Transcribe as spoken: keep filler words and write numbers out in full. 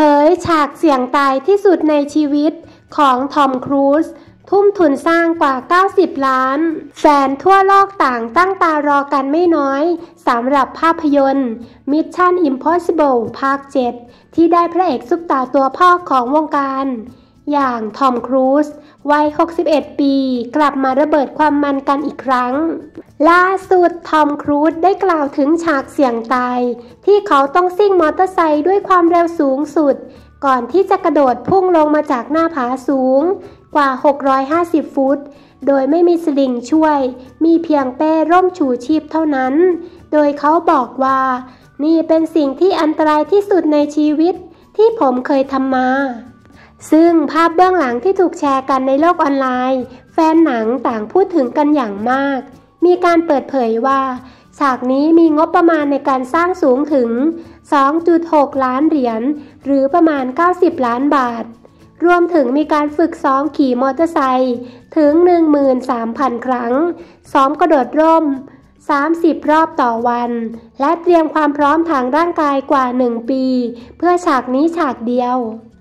ยฉากเสี่ยงตายที่สุดในชีวิตของทอมครูซทุ่มทุนสร้างกว่าเก้าสิบล้านแฟนทั่วโลกต่างตั้งตารอกันไม่น้อยสำหรับภาพยนตร์ Mission Impossible ภาค เจ็ด ที่ได้พระเอกซุปตาตัวพ่อของวงการอย่างทอมครูซวัยหกสิบเอ็ดปีกลับมาระเบิดความมันกันอีกครั้งล่าสุดทอมครูซได้กล่าวถึงฉากเสี่ยงตายที่เขาต้องซิ่งมอเตอร์ไซค์ด้วยความเร็วสูงสุดก่อนที่จะกระโดดพุ่งลงมาจากหน้าผาสูงกว่าหกร้อยห้าสิบฟุตโดยไม่มีสลิงช่วยมีเพียงเป้ร่มชูชีพเท่านั้นโดยเขาบอกว่านี่เป็นสิ่งที่อันตรายที่สุดในชีวิตที่ผมเคยทำมาซึ่งภาพเบื้องหลังที่ถูกแชร์กันในโลกออนไลน์แฟนหนังต่างพูดถึงกันอย่างมากมีการเปิดเผยว่าฉากนี้มีงบประมาณในการสร้างสูงถึง สองจุดหก ล้านเหรียญหรือประมาณเก้าสิบล้านบาทรวมถึงมีการฝึกซ้อมขี่มอเตอร์ไซค์ถึง หนึ่งหมื่นสามพัน ครั้งซ้อมกระโดดร่มสามสิบรอบต่อวันและเตรียมความพร้อมทางร่างกายกว่าหนึ่งปีเพื่อฉากนี้ฉากเดียว